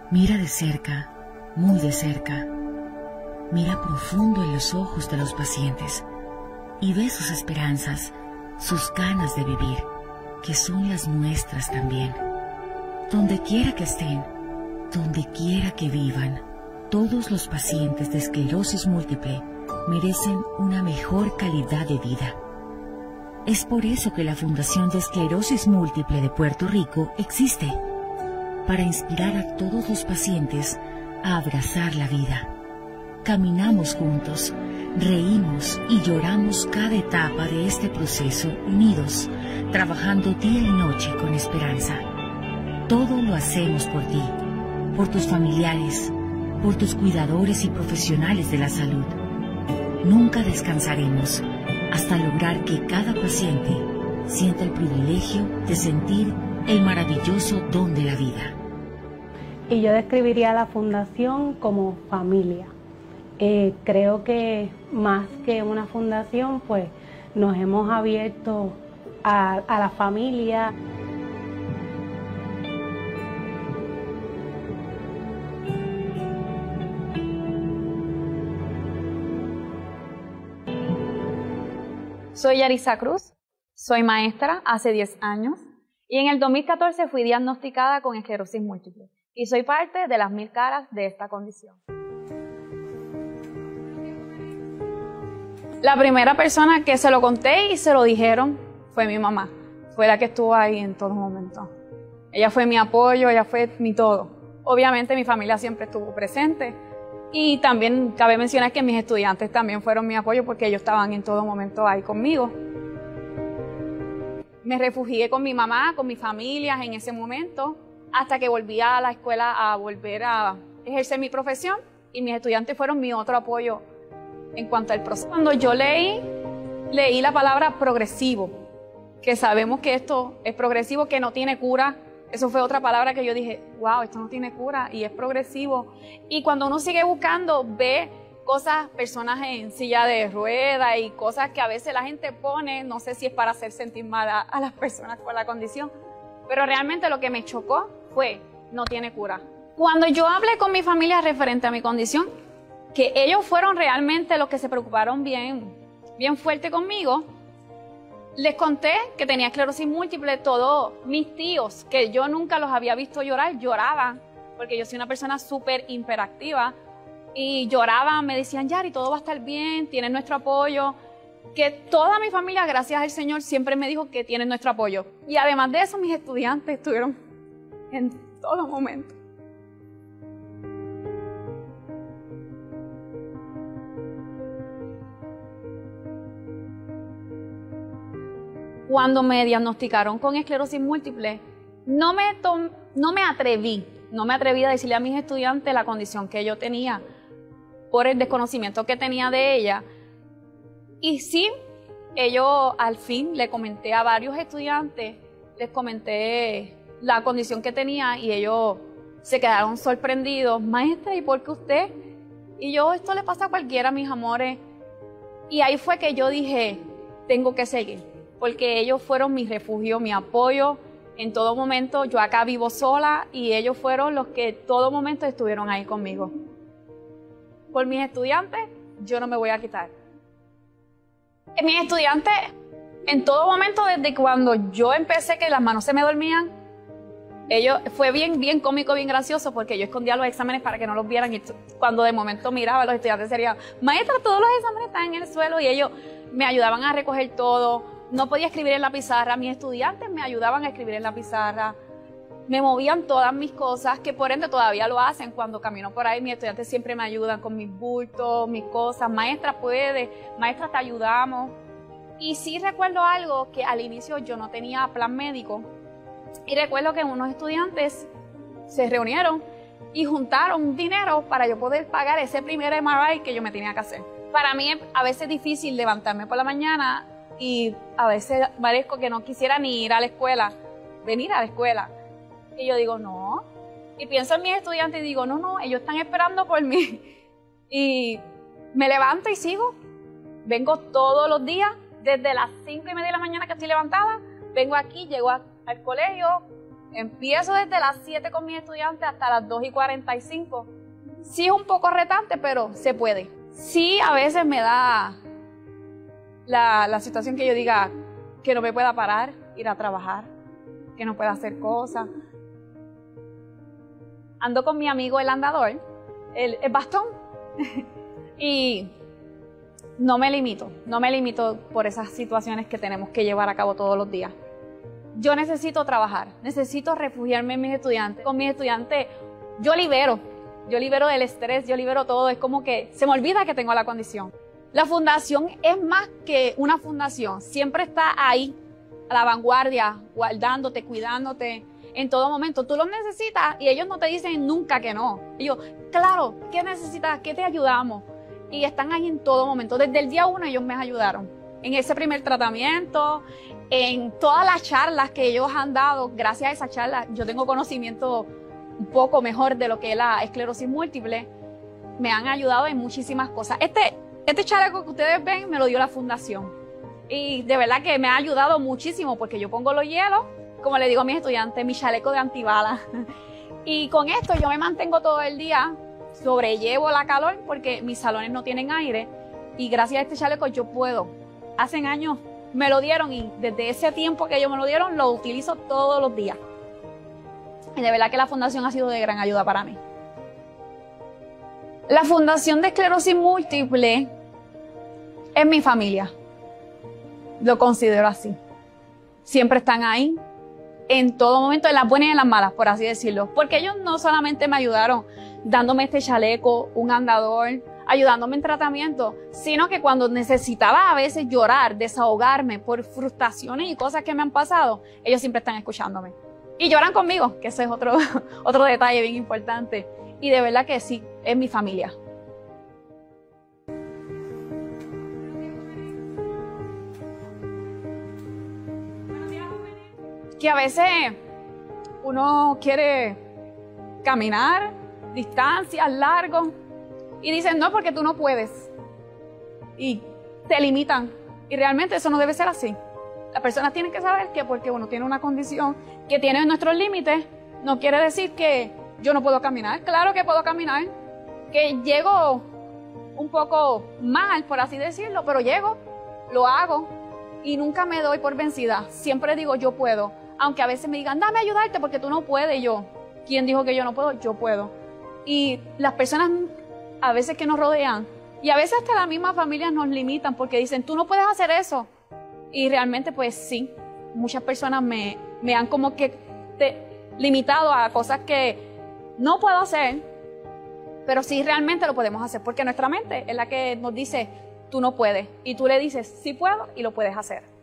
Mira de cerca, muy de cerca. Mira profundo en los ojos de los pacientes y ve sus esperanzas, sus ganas de vivir, que son las nuestras también. Donde quiera que estén, donde quiera que vivan, todos los pacientes de esclerosis múltiple merecen una mejor calidad de vida. Es por eso que la Fundación de Esclerosis Múltiple de Puerto Rico existe, para inspirar a todos los pacientes a abrazar la vida. Caminamos juntos, reímos y lloramos cada etapa de este proceso unidos, trabajando día y noche con esperanza. Todo lo hacemos por ti, por tus familiares, por tus cuidadores y profesionales de la salud. Nunca descansaremos hasta lograr que cada paciente sienta el privilegio de sentir el maravilloso don de la vida. Y yo describiría a la fundación como familia. Creo que más que una fundación, pues nos hemos abierto a la familia. Soy Yarisa Cruz, soy maestra hace 10 años y en el 2014 fui diagnosticada con esclerosis múltiple y soy parte de las 1000 caras de esta condición. La primera persona que se lo conté y se lo dijeron fue mi mamá, fue la que estuvo ahí en todo momento. Ella fue mi apoyo, ella fue mi todo. Obviamente mi familia siempre estuvo presente. Y también cabe mencionar que mis estudiantes también fueron mi apoyo porque ellos estaban en todo momento ahí conmigo. Me refugié con mi mamá, con mis familias en ese momento, hasta que volví a la escuela a volver a ejercer mi profesión y mis estudiantes fueron mi otro apoyo en cuanto al proceso. Cuando yo leí la palabra progresivo, que sabemos que esto es progresivo, que no tiene cura. Eso fue otra palabra que yo dije, wow, esto no tiene cura y es progresivo. Y cuando uno sigue buscando, ve cosas, personas en silla de ruedas y cosas que a veces la gente pone, no sé si es para hacer sentir mal a las personas con la condición, pero realmente lo que me chocó fue, no tiene cura. Cuando yo hablé con mi familia referente a mi condición, que ellos fueron realmente los que se preocuparon bien fuerte conmigo, les conté que tenía esclerosis múltiple. Todos mis tíos, que yo nunca los había visto llorar, lloraban, porque yo soy una persona súper hiperactiva, y lloraban, me decían, Yari, todo va a estar bien, tienen nuestro apoyo, que toda mi familia, gracias al Señor, siempre me dijo que tienen nuestro apoyo. Y además de eso, mis estudiantes estuvieron en todo momento. Cuando me diagnosticaron con esclerosis múltiple, no me atreví a decirle a mis estudiantes la condición que yo tenía por el desconocimiento que tenía de ella. Y sí, al fin le comenté a varios estudiantes, les comenté la condición que tenía y ellos se quedaron sorprendidos. Maestra, ¿y por qué usted? Y yo, esto le pasa a cualquiera, mis amores. Y ahí fue que yo dije, tengo que seguir. Porque ellos fueron mi refugio, mi apoyo en todo momento. Yo acá vivo sola y ellos fueron los que todo momento estuvieron ahí conmigo. Por mis estudiantes, yo no me voy a quitar. Mis estudiantes, en todo momento, desde cuando yo empecé que las manos se me dormían, fue bien cómico, bien gracioso, porque yo escondía los exámenes para que no los vieran y cuando de momento miraba a los estudiantes sería, maestra, todos los exámenes están en el suelo y ellos me ayudaban a recoger todo. No podía escribir en la pizarra, mis estudiantes me ayudaban a escribir en la pizarra, me movían todas mis cosas, que por ende todavía lo hacen cuando camino por ahí, mis estudiantes siempre me ayudan con mis bultos, mis cosas, maestra puede, maestra te ayudamos. Y sí recuerdo algo que al inicio yo no tenía plan médico y recuerdo que unos estudiantes se reunieron y juntaron dinero para yo poder pagar ese primer MRI que yo me tenía que hacer. Para mí a veces es difícil levantarme por la mañana y a veces parezco que no quisiera ni ir a la escuela, venir a la escuela. Y yo digo, no. Y pienso en mis estudiantes y digo, no, ellos están esperando por mí. Y me levanto y sigo. Vengo todos los días, desde las 5:30 de la mañana que estoy levantada, vengo aquí, llego al colegio, Empiezo desde las 7 con mis estudiantes hasta las 2:45. Sí es un poco retante, pero se puede. Sí, a veces me da la situación que yo diga que no me pueda parar, ir a trabajar, que no pueda hacer cosas. Ando con mi amigo el andador, el bastón, y no me limito por esas situaciones que tenemos que llevar a cabo todos los días. Yo necesito trabajar, necesito refugiarme en mis estudiantes. Con mis estudiantes yo libero del estrés, yo libero todo, es como que se me olvida que tengo la condición. La fundación es más que una fundación, siempre está ahí, a la vanguardia, guardándote, cuidándote, en todo momento. Tú los necesitas y ellos no te dicen nunca que no. Ellos, claro, ¿qué necesitas? ¿Qué te ayudamos? Y están ahí en todo momento. Desde el día 1 ellos me ayudaron. En ese primer tratamiento, en todas las charlas que ellos han dado, gracias a esas charlas, yo tengo conocimiento un poco mejor de lo que es la esclerosis múltiple. Me han ayudado en muchísimas cosas. Este chaleco que ustedes ven me lo dio la fundación. Y de verdad que me ha ayudado muchísimo porque yo pongo los hielos, como le digo a mis estudiantes, mi chaleco de antibalas. Y con esto yo me mantengo todo el día, sobrellevo la calor porque mis salones no tienen aire. Y gracias a este chaleco yo puedo. Hace años me lo dieron y desde ese tiempo que ellos me lo dieron lo utilizo todos los días. Y de verdad que la fundación ha sido de gran ayuda para mí. La Fundación de Esclerosis Múltiple es mi familia. Lo considero así. Siempre están ahí, en todo momento, en las buenas y en las malas, por así decirlo. Porque ellos no solamente me ayudaron dándome este chaleco, un andador, ayudándome en tratamiento, sino que cuando necesitaba a veces llorar, desahogarme por frustraciones y cosas que me han pasado, ellos siempre están escuchándome. Y lloran conmigo, que ese es otro detalle bien importante. Y de verdad que sí, es mi familia. Que a veces uno quiere caminar distancias largas y dicen no, porque tú no puedes. Y te limitan. Y realmente eso no debe ser así. Las personas tienen que saber que porque uno tiene una condición que tiene nuestros límites, no quiere decir que yo no puedo caminar. Claro que puedo caminar, que llego un poco mal, por así decirlo, pero llego, lo hago y nunca me doy por vencida. Siempre digo yo puedo, aunque a veces me digan dame a ayudarte porque tú no puedes. Y yo, ¿quién dijo que yo no puedo? Yo puedo. Y las personas a veces que nos rodean y a veces hasta las mismas familias nos limitan porque dicen tú no puedes hacer eso. Y realmente pues sí, muchas personas me han como que limitado a cosas que no puedo hacer, pero sí realmente lo podemos hacer porque nuestra mente es la que nos dice tú no puedes y tú le dices sí puedo y lo puedes hacer.